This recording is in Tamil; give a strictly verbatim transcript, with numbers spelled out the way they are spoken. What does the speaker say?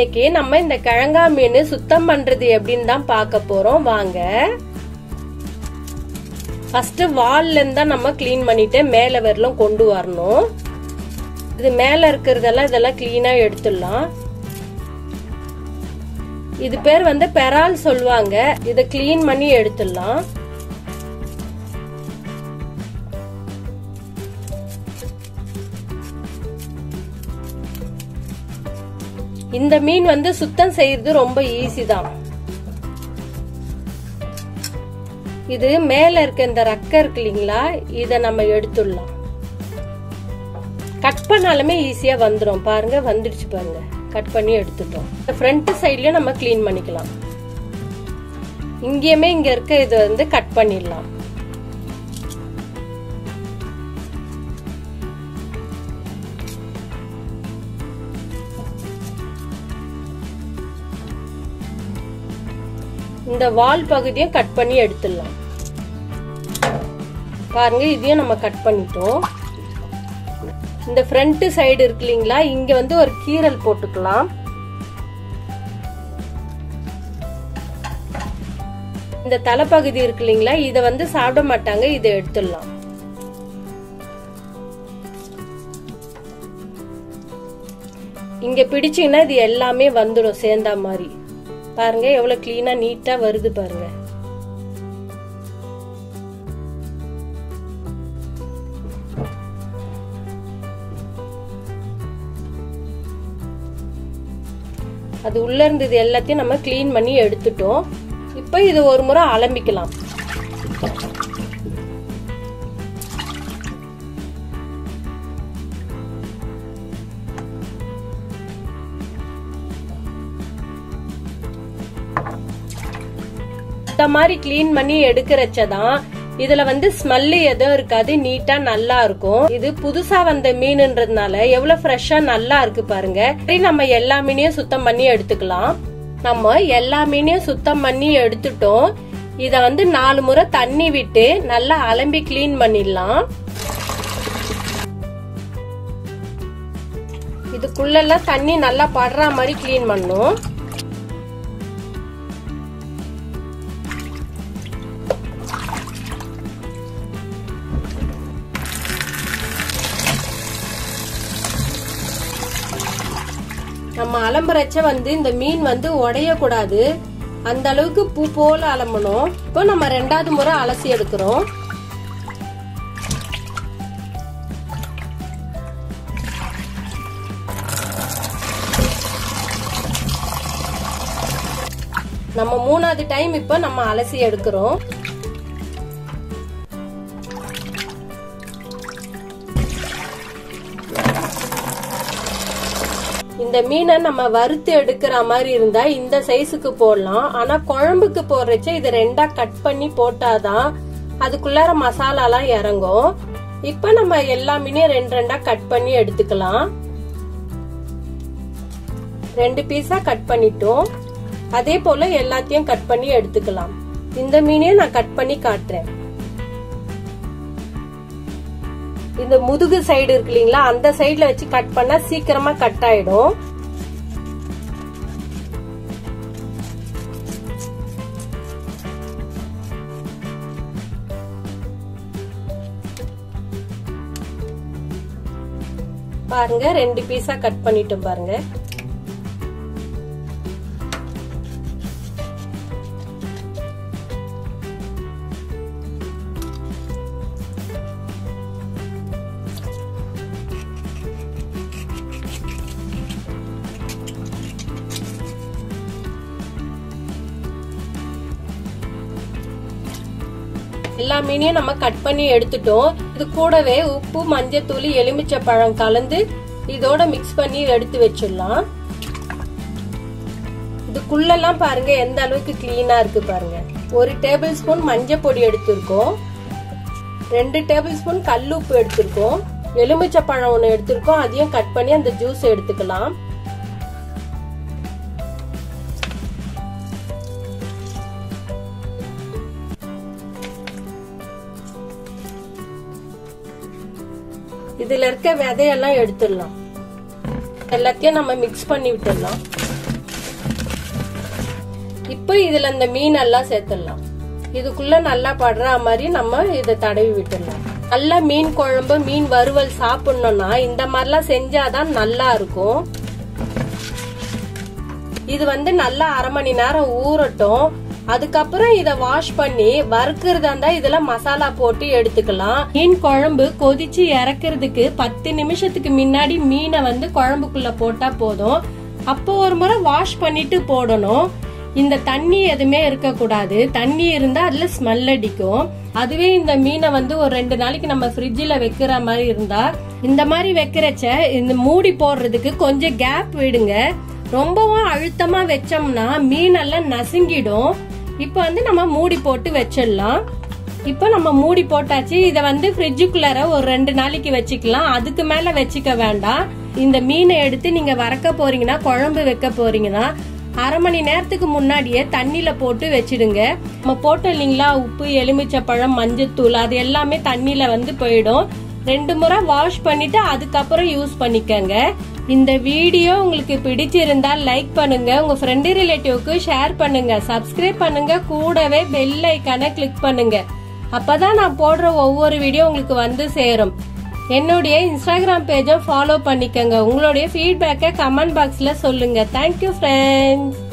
இன்னைக்கு நம்ம இந்த கிழங்கா மீன் சுத்தம் பண்றது எப்படின்னு தான் பார்க்க போறோம் வாங்க. ஃபர்ஸ்ட் வால்ல இருந்தா நம்ம கிளீன் பண்ணிட்டு மேல வரலும் கொண்டு வரணும். இது மேல இருக்கிறதெல்லாம் இதெல்லாம் கிளீனா எடுத்துடலாம். இது பேர் வந்து பெரால் சொல்லுவாங்க. இத கிளீன் பண்ணி எடுத்துடலாம். இந்த மீன் வந்து சுத்தம் செய்யறது ரொம்ப ஈஸி தான். இது மேல இருக்க இந்த ரக்க இருக்கு இல்லீங்களா, இத நம்ம எடுத்துடலாம். கட் பண்ணாலுமே ஈஸியா வந்துடும். பாருங்க வந்துடுச்சு பாருங்க. கட் பண்ணி எடுத்துட்டோம். ஃப்ரண்ட் சைட்லயும் நம்ம கிளீன் பண்ணிக்கலாம். இங்கேயுமே இங்க இருக்க இதை வந்து கட் பண்ணிடலாம். இந்த வால் பகுதியும் கட் பண்ணி எடுத்துடலாம். பாருங்க இதையும் நம்ம கட் பண்ணிட்டோம். இந்த ஃப்ரண்ட் சைடு இருக்கு இல்லீங்களா, இங்க வந்து ஒரு கீரல் போட்டுக்கலாம். இந்த தலைப்பகுதி இருக்கு இல்லீங்களா, இத வந்து சாப்பிட மாட்டாங்க, இதை எடுத்துடலாம். இங்க பிடிச்சீங்கன்னா இது எல்லாமே வந்துடும் சேர்ந்தா மாதிரி. பாருங்க எவ்வளவு கிளீனா நீட்டா வருது பாருங்க. அது உள்ள இருந்தது எல்லாத்தையும் நம்ம கிளீன் பண்ணி எடுத்துட்டோம். இப்ப இது ஒரு முறை அலம்பிக்கலாம். இந்த மாதிரி கிளீன் பண்ணி எடுக்கிறச்சதான் இதுல வந்து ஸ்மெல்லு எதுவும் இருக்காது, நீட்டா நல்லா இருக்கும். இது புதுசா வந்த மீனுன்றதுனால எவ்வளவு ஃப்ரெஷ்ஷா நல்லா இருக்கு பாருங்க. சரி நம்ம எல்லா மீனையும் சுத்தம் பண்ணி எடுத்துக்கலாம். நம்ம எல்லா மீனையும் சுத்தம் பண்ணி எடுத்துட்டோம். இத வந்து நாலு முறை தண்ணி விட்டு நல்லா அலம்பி கிளீன் பண்ணிடலாம். இதுக்குள்ள எல்லாம் தண்ணி நல்லா படுற மாதிரி கிளீன் பண்ணும். நம்ம அலம்புறச்ச வந்து இந்த மீன் வந்து உடைய கூடாது, அந்த அளவுக்கு பூ போல அலம்பணும். இப்போ நம்ம ரெண்டாவது முறை அலசி எடுக்கிறோம். நம்ம மூணாவது டைம் இப்போ நம்ம அலசி எடுக்கிறோம். இந்த மீனை நம்ம வறுத்து எடுக்கிற மாதிரி இருந்தா இந்த சைஸுக்கு போடலாம். ஆனா குழம்புக்கு போடுறச்ச இது ரெண்டா கட் பண்ணி போட்டாதான் அதுக்குள்ளார மசாலா எல்லாம் இறங்கும். இப்ப நம்ம எல்லா மீனையும் ரெண்டு ரெண்டா கட் பண்ணி எடுத்துக்கலாம். ரெண்டு பீஸா கட் பண்ணிட்டோம். அதே போல எல்லாத்தையும் கட் பண்ணி எடுத்துக்கலாம். இந்த மீனையும் நான் கட் பண்ணி காட்டுறேன். இந்த முதுகு சைடு இருக்கு இல்லீங்களா, அந்த சைடுல வச்சு கட் பண்ணா சீக்கிரமா கட் ஆயிடும். பாருங்க ரெண்டு பீஸா கட் பண்ணிட்டோம் பாருங்க. எல்லா மீனையும் நம்ம கட் பண்ணி எடுத்துட்டோம். இது கூடவே உப்பு, மஞ்சத்தூள், எலுமிச்சை பழம் கலந்து இதோட மிக்ஸ் பண்ணி எடுத்து வச்சிடலாம். இதுக்குள்ளெல்லாம் பாருங்க எந்த அளவுக்கு கிளீனா இருக்கு பாருங்க. ஒரு டேபிள் ஸ்பூன் மஞ்சள் பொடி எடுத்திருக்கோம். ரெண்டு டேபிள் ஸ்பூன் கல்லுப்பு எடுத்திருக்கோம். எலுமிச்சை பழம் ஒன்று எடுத்திருக்கோம். அதையும் கட் பண்ணி அந்த ஜூஸ் எடுத்துக்கலாம். இதுல இருக்க விதையெல்லாம் எடுத்துடலாம். எல்லாத்தையும் நம்ம மிக்ஸ் பண்ணி விட்டுடலாம். இப்போ இதுல இந்த மீன் எல்லாம் சேர்த்துடலாம். இதுக்குள்ள நல்லா படுற மாதிரி நம்ம இதை தடவி விட்டுடலாம். நல்லா மீன் குழம்பு மீன் வறுவல் சாப்பிடணும்னா இந்த மாதிரிலாம் செஞ்சாதான் நல்லா இருக்கும். இது வந்து நல்லா அரை மணி நேரம் ஊறட்டும். அதுக்கப்புறம் இத வாஷ் பண்ணி வறுக்கிறதா இருந்தா இதுல மசாலா போட்டு எடுத்துக்கலாம். மீன் குழம்பு கொதிச்சு இறக்குறதுக்கு பத்து நிமிஷத்துக்கு முன்னாடி மீனை வந்து குழம்புக்குள்ள போட்டா போதும். அப்போ ஒரு முறை வாஷ் பண்ணிட்டு போடணும். இந்த தண்ணி எதுவுமே இருக்க கூடாது. தண்ணி இருந்தா அதுல ஸ்மெல் அடிக்கும். அதுவே இந்த மீனை வந்து ஒரு ரெண்டு நாளைக்கு நம்ம ஃப்ரிட்ஜில் வைக்கிற மாதிரி இருந்தா இந்த மாதிரி வைக்கிறச்ச இந்த மூடி போடுறதுக்கு கொஞ்சம் கேப் விடுங்க. ரொம்பவும் அழுத்தமா வச்சோம்னா மீன் எல்லாம் நசுங்கிடும். இப்ப வந்து நம்ம மூடி போட்டு வச்சிடலாம். இப்ப நம்ம மூடி போட்டாச்சு. இத வந்து ஃப்ரிட்ஜுக்குள்ளார ஒரு ரெண்டு நாளைக்கு வச்சுக்கலாம். அதுக்கு மேல வச்சுக்க வேண்டாம். இந்த மீனை எடுத்து நீங்க வறக்க போறீங்கன்னா குழம்பு வைக்க போறீங்கன்னா அரை மணி நேரத்துக்கு முன்னாடியே தண்ணியில போட்டு வச்சிடுங்க. நம்ம போட்டோம் இல்லைங்களா உப்பு, எலுமிச்சப்பழம், மஞ்சத்தூள், அது எல்லாமே தண்ணியில வந்து போயிடும். ரெண்டு முறை வாஷ் பண்ணிட்டு அதுக்கப்புறம் யூஸ் பண்ணிக்கங்க. இந்த வீடியோ உங்களுக்கு பிடிச்சிருந்தா லைக் பண்ணுங்க, உங்க ஃப்ரெண்டு ரிலேட்டிவ்க்கு ஷேர் பண்ணுங்க, சப்ஸ்கிரைப் பண்ணுங்க, கூடவே பெல் ஐக்கானை கிளிக் பண்ணுங்க. அப்பதான் நான் போடுற ஒவ்வொரு வீடியோ உங்களுக்கு வந்து சேரும். என்னுடைய இன்ஸ்டாகிராம் பேஜை ஃபாலோ பண்ணிக்கங்க. உங்களுடைய ஃபீட்பேக்கை கமெண்ட் பாக்ஸ்ல சொல்லுங்க. Thank you friends.